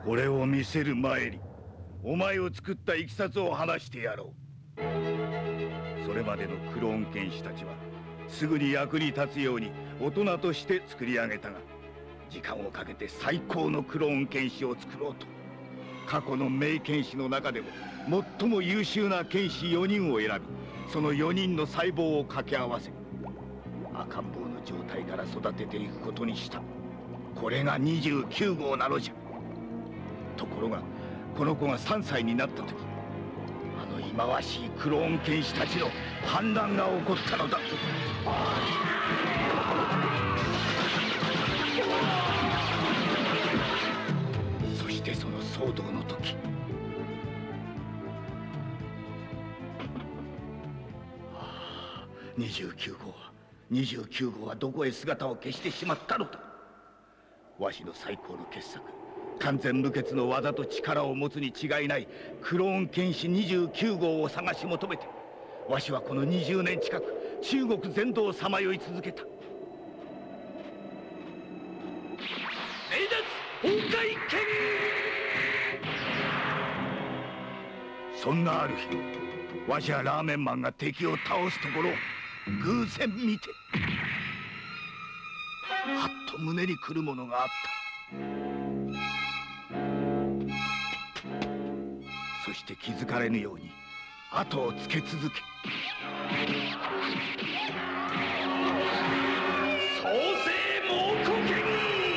これを見せる前にお前を作ったいきさつを話してやろう。それまでのクローン剣士たちはすぐに役に立つように大人として作り上げたが、時間をかけて最高のクローン剣士を作ろうと過去の名剣士の中でも最も優秀な剣士4人を選び、その4人の細胞を掛け合わせ赤ん坊の状態から育てていくことにした。これが29号なのじゃ。ところがこの子が3歳になった時、あの忌まわしいクローン剣士たちの反乱が起こったのだ。そしてその騒動の時、29号はどこへ姿を消してしまったのだ。わしの最高の傑作、完全無欠の技と力を持つに違いないクローン剣士29号を探し求めて、わしはこの20年近く中国全土をさまよい続けた。名奪崩壊剣。そんなある日、わしはラーメンマンが敵を倒すところを偶然見て、はっと胸にくるものがあった。そして気づかれぬように後をつけ続け、創世猛虎剣。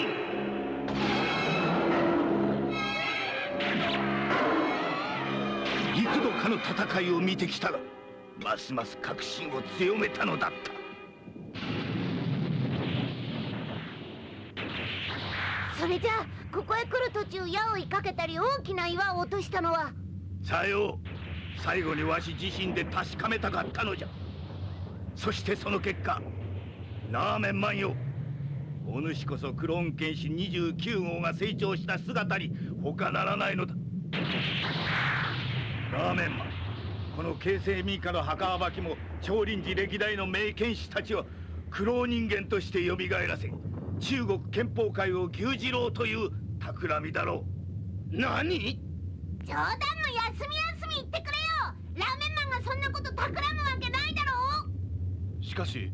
幾度かの戦いを見てきたが、ますます確信を強めたのだった。 それじゃあここへ来る途中矢を追いかけたり大きな岩を落としたのは。 さよう。最後にわし自身で確かめたかったのじゃ。そしてその結果、ラーメンマンよ、お主こそクローン剣士29号が成長した姿に他ならないのだ。ラーメンマン、この形成民家の墓暴きも少林寺歴代の名剣士たちをクロー人間として蘇らせ、中国憲法会を牛耳ろうという企みだろう。何？ 冗談も休み言ってくれよ。ラーメンマンがそんなこと企むわけないだろう。 しかし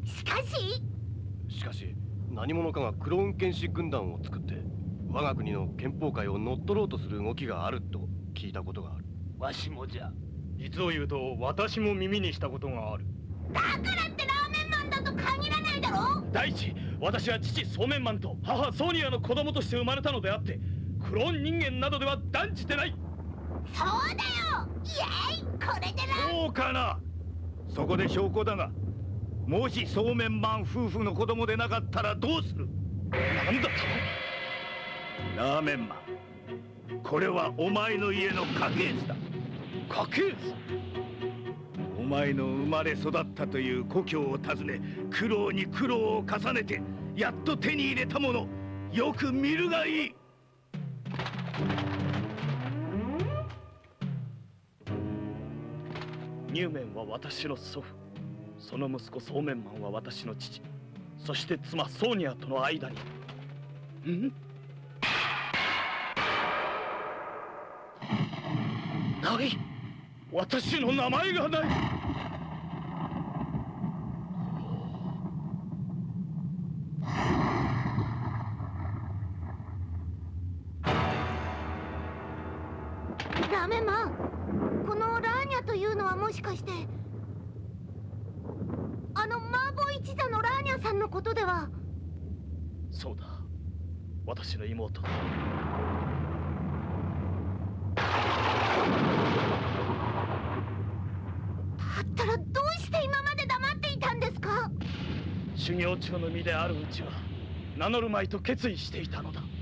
何者かがクローン剣士軍団を作って我が国の憲法会を乗っ取ろうとする動きがあると聞いたことがある。 わしもじゃ。 実を言うと私も耳にしたことがある。 だからってラーメンマンだと限らないだろ。 第一、私は父ソーメンマンと母ソーニアの子供として生まれたのであって、クローン人間などでは断じてない。 そうだよ。イエイ、これでそうかな。そこで証拠だが、もしソーメンマン夫婦の子供でなかったらどうする？ なんだと？ ラーメンマン、これはお前の家の家系図だ。 家系図？ お前の生まれ育ったという故郷を訪ね、苦労に苦労を重ねてやっと手に入れたもの、よく見るがいい。 ニューメンは私の祖父、その息子ソーメンマンは私の父、そして妻ソーニアとの間に。ない、私の名前がない。 ラーメンマン、このラーニャというのはもしかしてあの麻婆一座のラーニャさんのことでは。 そうだ、私の妹だ。 だったらどうして今まで黙っていたんですか？ 修行中の身であるうちは名乗るまいと決意していたのだ。